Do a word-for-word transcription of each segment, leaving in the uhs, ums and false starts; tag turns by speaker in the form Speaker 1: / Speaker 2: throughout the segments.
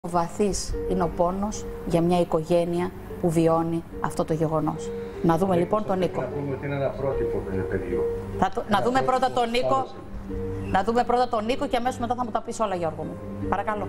Speaker 1: Βαθύς είναι ο πόνος για μια οικογένεια που βιώνει αυτό το γεγονός. Να δούμε λοιπόν τον Νίκο.
Speaker 2: Να πούμε ότι είναι ένα πρότυπο πεδίο.
Speaker 1: Θα το, να δούμε πρώτα τον Νίκο. Να δούμε πρώτα τον Νίκο και αμέσως μετά θα μου τα πεις όλα, Γιώργο μου. Παρακαλώ.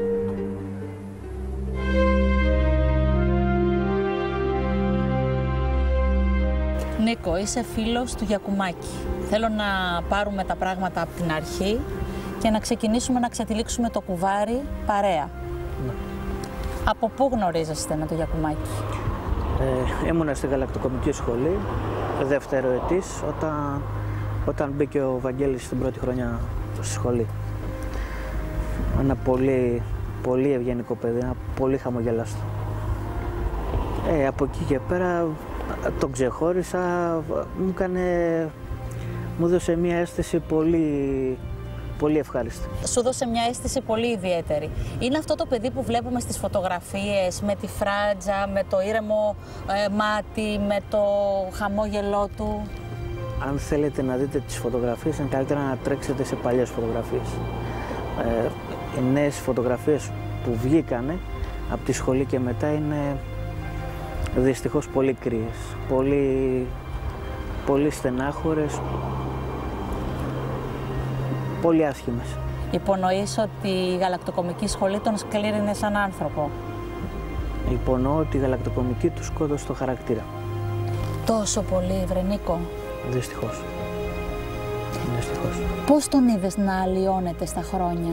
Speaker 1: Νίκο, είσαι φίλος του Γιακουμάκη. Θέλω να πάρουμε τα πράγματα από την αρχή και να ξεκινήσουμε να ξετυλίξουμε το κουβάρι παρέα. Ναι. Από πού γνωρίζεστε με το Γιακουμάκη?
Speaker 3: Ε, ήμουνα στη γαλακτοκομική σχολή, δεύτερο ετής, όταν, όταν μπήκε ο Βαγγέλης στην πρώτη χρονιά στη σχολή. Ένα πολύ, πολύ ευγενικό παιδί, ένα πολύ χαμογελαστό. Ε, από εκεί και πέρα τον ξεχώρισα, μου έκανε, μου έδωσε μια αίσθηση πολύ, πολύ ευχάριστη.
Speaker 1: Σου δώσε μια αίσθηση πολύ ιδιαίτερη. Είναι αυτό το παιδί που βλέπουμε στις φωτογραφίες, με τη φράτζα, με το ήρεμο ε, μάτι, με το χαμόγελό του.
Speaker 3: Αν θέλετε να δείτε τις φωτογραφίες, είναι καλύτερα να τρέξετε σε παλιές φωτογραφίες. Ε, οι νέες φωτογραφίες που βγήκανε από τη σχολή και μετά είναι δυστυχώς πολύ κρύες, πολύ, πολύ στενάχωρες, πολύ άσχημες.
Speaker 1: Υπονοείς ότι η γαλακτοκομική σχολή τον σκλήρινε σαν άνθρωπο?
Speaker 3: Υπονοώ ότι η γαλακτοκομική του σκότωσε το χαρακτήρα.
Speaker 1: Τόσο πολύ, βρε Νίκο?
Speaker 3: Δυστυχώς. Δυστυχώς.
Speaker 1: Πώς τον είδες να αλλοιώνεται στα χρόνια?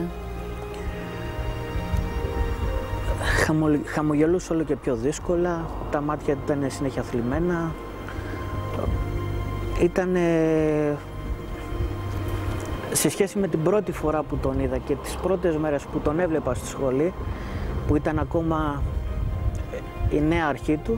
Speaker 3: Χαμο, χαμογελούσε όλο και πιο δύσκολα, τα μάτια του ήταν συνέχεια θλιμμένα. Ήτανε... Σε σχέση με την πρώτη φορά που τον είδα και τις πρώτες μέρες που τον έβλεπα στη σχολή, που ήταν ακόμα η νέα αρχή του,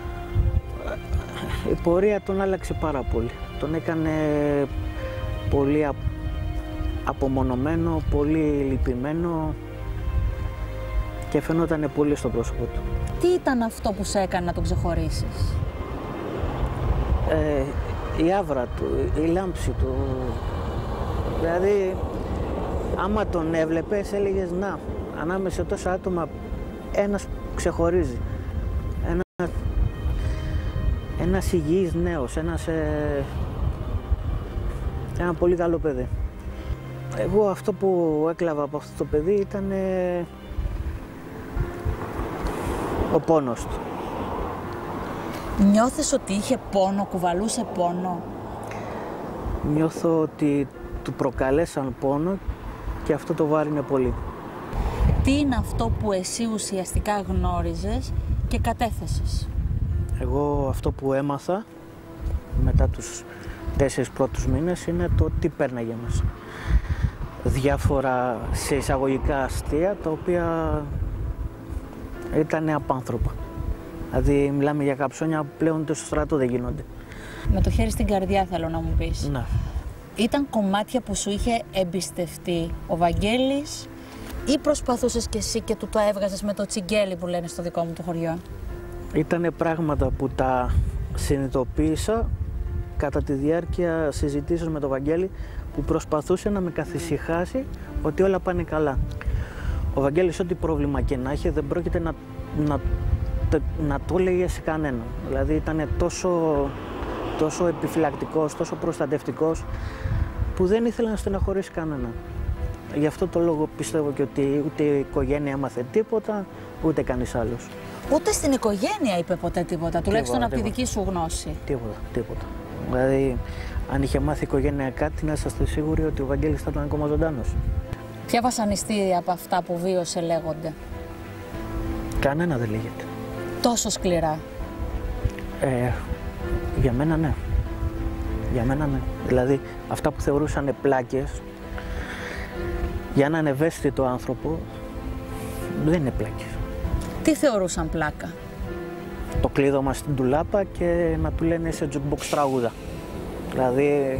Speaker 3: η πορεία τον άλλαξε πάρα πολύ. Τον έκανε πολύ απομονωμένο, πολύ λυπημένο και φαινόταν πολύ στο πρόσωπο του.
Speaker 1: Τι ήταν αυτό που σε έκανε να τον ξεχωρίσεις?
Speaker 3: Ε, η άβρα του, η λάμψη του. Δηλαδή, άμα τον έβλεπες, έλεγες να, ανάμεσα σε τόσα άτομα ένας ξεχωρίζει. Ένα, ένας υγιής νέος, ένας, ε, ένα πολύ καλό παιδί. Εγώ αυτό που έκλαβα από αυτό το παιδί ήταν ε, ο πόνος του.
Speaker 1: Νιώθεις ότι είχε πόνο, κουβαλούσε πόνο?
Speaker 3: Νιώθω ότι του προκαλέσαν πόνο και αυτό το βάρινε πολύ.
Speaker 1: Τι είναι αυτό που εσύ ουσιαστικά γνώριζες και κατέθεσες? Εγώ
Speaker 3: αυτό που έμαθα μετά τους τέσσερις πρώτους μήνες είναι το τι πέρναγε μας. Διάφορα σε εισαγωγικά αστεία τα οποία ήταν απάνθρωπα. Δηλαδή μιλάμε για καψόνια που πλέον στο στρατό δεν γίνονται.
Speaker 1: Με το χέρι στην καρδιά θέλω να μου πεις.
Speaker 3: Ναι.
Speaker 1: Ήταν κομμάτια που σου είχε εμπιστευτεί ο Βαγγέλης ή προσπαθούσες κι εσύ και του το έβγαζες με το τσιγκέλι που λένε στο δικό μου το χωριό?
Speaker 3: Ήτανε πράγματα που τα συνειδητοποίησα κατά τη διάρκεια συζητήσεων με τον Βαγγέλη, που προσπαθούσε να με καθησυχάσει ότι όλα πάνε καλά. Ο Βαγγέλης ό,τι πρόβλημα και να είχε δεν πρόκειται να, να, να το έλεγε σε κανέναν. Δηλαδή ήταν τόσο, τόσο επιφυλακτικός, τόσο προστατευτικός, που δεν ήθελε να στεναχωρήσει κανέναν. Γι' αυτό το λόγο πιστεύω και ότι ούτε η οικογένεια έμαθε τίποτα, ούτε κανείς άλλος.
Speaker 1: Ούτε στην οικογένεια είπε ποτέ τίποτα, τουλάχιστον από τη δική σου γνώση?
Speaker 3: Τίποτα, τίποτα. Δηλαδή, αν είχε μάθει η οικογένεια κάτι, να είσαστε σίγουροι ότι ο Βαγγέλης θα ήταν ακόμα ζωντανός.
Speaker 1: Ποια βασανιστήρια από αυτά που βίωσε λέγονται?
Speaker 3: Κανένα δεν λέγεται.
Speaker 1: Τόσο σκληρά?
Speaker 3: Ε, για μένα ναι. Για μένα ναι. Δηλαδή, αυτά που θεωρούσαν πλάκες, για έναν ευαίσθητο άνθρωπο, δεν είναι πλάκες.
Speaker 1: Τι θεωρούσαν πλάκα?
Speaker 3: Το κλείδωμα στην τουλάπα και να του λένε σε jukebox τραγούδα. Δηλαδή,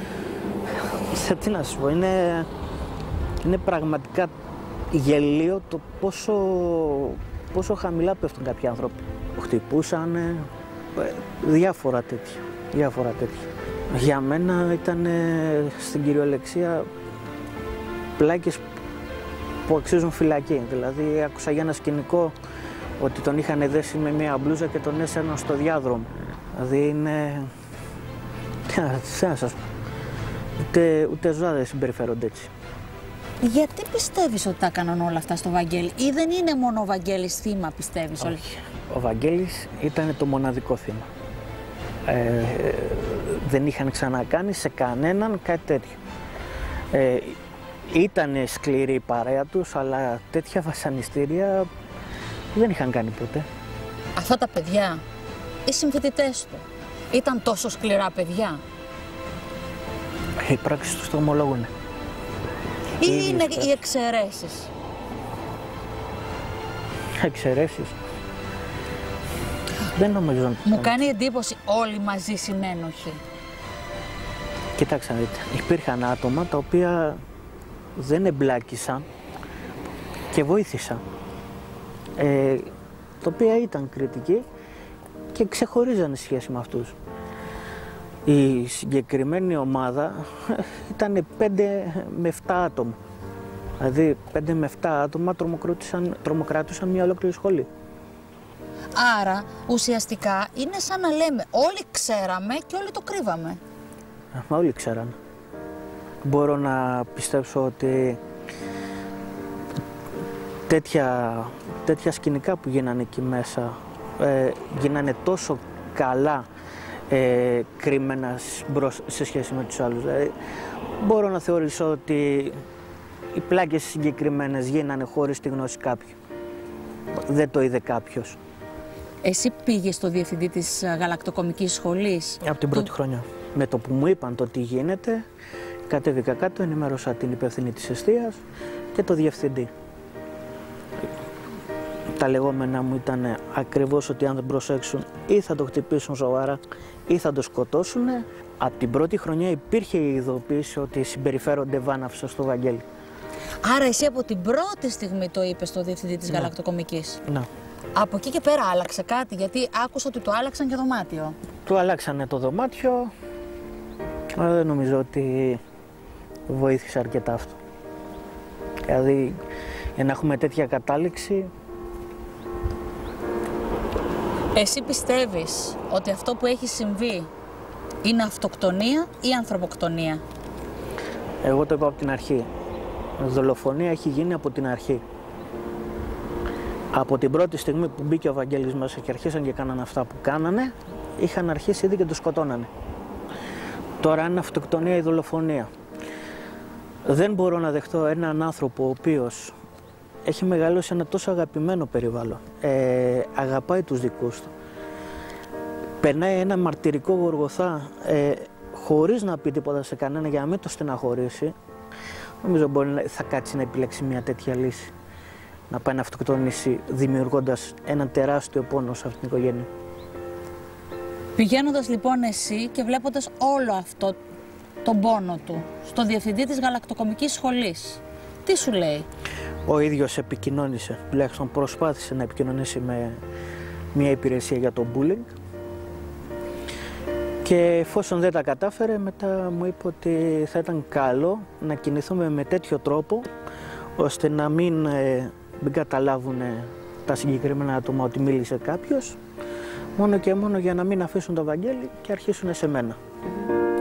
Speaker 3: σε τι να σου πω, είναι, είναι πραγματικά γελίο το πόσο, πόσο χαμηλά πέφτουν κάποιοι άνθρωποι. Χτυπούσαν, διάφορα τέτοια, διάφορα τέτοια. Για μένα ήταν στην κυριολεξία πλάκες που αξίζουν φυλακή. Δηλαδή άκουσα για ένα σκηνικό ότι τον είχαν δέσει με μια μπλούζα και τον έσαιρναν στο διάδρομο. Δηλαδή είναι... Τι να σας πω. Ούτε, ούτε ζώα δεν συμπεριφέρονται έτσι.
Speaker 1: Γιατί πιστεύεις ότι τα έκαναν όλα αυτά στο Βαγγέλη, ή δεν είναι μόνο ο Βαγγέλης θύμα, πιστεύεις?
Speaker 3: Όχι. Ο Βαγγέλης ήταν το μοναδικό θύμα. Ε, δεν είχαν ξανακάνει σε κανέναν κάτι τέτοιο. Ε, ήτανε σκληρή η παρέα τους, αλλά τέτοια βασανιστήρια δεν είχαν κάνει ποτέ.
Speaker 1: Αυτά τα παιδιά, οι συμφοιτητές του, ήταν τόσο σκληρά παιδιά?
Speaker 3: Οι πράξεις τους το ομολόγουνε.
Speaker 1: Ή είναι οι εξαιρέσεις?
Speaker 3: Εξαιρέσεις. Δεν νομίζω.
Speaker 1: Μου κάνει εντύπωση όλοι μαζί συνένοχοι.
Speaker 3: Κοιτάξτε, υπήρχαν άτομα τα οποία δεν εμπλάκησαν και βοήθησαν. Ε, τα οποία ήταν κριτικοί και ξεχωρίζανε σχέση με αυτούς. Η συγκεκριμένη ομάδα ήταν πέντε με επτά άτομα. Δηλαδή πέντε με επτά άτομα τρομοκράτησαν, τρομοκράτησαν μια ολόκληρη σχολή.
Speaker 1: Άρα ουσιαστικά είναι σαν να λέμε όλοι ξέραμε και όλοι το κρύβαμε.
Speaker 3: Μα όλοι ξέρανε. Μπορώ να πιστέψω ότι τέτοια, τέτοια σκηνικά που γίνανε εκεί μέσα ε, γίνανε τόσο καλά ε, κρυμμένα μπρος, σε σχέση με τους άλλους. Δηλαδή, μπορώ να θεωρήσω ότι οι πλάκες συγκεκριμένες γίνανε χωρίς τη γνώση κάποιου. Δεν το είδε κάποιος.
Speaker 1: Εσύ πήγες στο διευθυντή της γαλακτοκομικής σχολής?
Speaker 3: Από την πρώτη του... χρονιά. Με το που μου είπαν το τι γίνεται, κατέβηκα κάτω, ενημέρωσα την υπεύθυνη της εστίας και το διευθυντή. Τα λεγόμενά μου ήταν ακριβώς ότι αν δεν προσέξουν ή θα το χτυπήσουν σοβαρά ή θα το σκοτώσουν. Από την πρώτη χρονιά υπήρχε η ειδοποίηση ότι συμπεριφέρονται βάναυσα στο Βαγγέλη.
Speaker 1: Άρα εσύ από την πρώτη στιγμή το είπες στο διευθυντή της ναι. γαλακτοκομικής?
Speaker 3: Ναι.
Speaker 1: Από εκεί και πέρα άλλαξε κάτι, γιατί άκουσα ότι το άλλαξαν και δωμάτιο.
Speaker 3: Του αλλάξανε το δωμάτιο, αλλά δεν νομίζω ότι βοήθησε αρκετά αυτό. Δηλαδή, για να έχουμε τέτοια κατάληξη...
Speaker 1: Εσύ πιστεύεις ότι αυτό που έχει συμβεί είναι αυτοκτονία ή ανθρωποκτονία?
Speaker 3: Εγώ το είπα από την αρχή. Δολοφονία έχει γίνει από την αρχή. Από την πρώτη στιγμή που μπήκε ο Βαγγέλης μέσα και αρχίσαν και κάνανε αυτά που κάνανε, είχαν αρχίσει ήδη και το σκοτώνανε. Τώρα είναι αυτοκτονία ή δολοφονία. Δεν μπορώ να δεχτώ έναν άνθρωπο ο οποίος έχει μεγαλώσει ένα τόσο αγαπημένο περιβάλλον, ε, αγαπάει τους δικούς του, περνάει ένα μαρτυρικό γοργοθά ε, χωρίς να πει τίποτα σε κανένα για να μην το στεναχωρήσει. Νομίζω μπορεί να, θα κάτσει να επιλέξει μια τέτοια λύση. Να πάει να αυτοκτονήσει δημιουργώντας έναν τεράστιο πόνο σε αυτήν την οικογένεια.
Speaker 1: Πηγαίνοντας λοιπόν εσύ και βλέποντας όλο αυτό τον πόνο του στο διευθυντή της γαλακτοκομικής σχολής, τι σου λέει?
Speaker 3: Ο ίδιος επικοινώνησε, τουλάχιστον προσπάθησε να επικοινωνήσει με μια υπηρεσία για το bullying και εφόσον δεν τα κατάφερε, μετά μου είπε ότι θα ήταν καλό να κινηθούμε με τέτοιο τρόπο ώστε να μην, ε, μην καταλάβουν τα συγκεκριμένα άτομα ότι μίλησε κάποιος, μόνο και μόνο για να μην αφήσουν το Βαγγέλη και αρχίσουν σε μένα.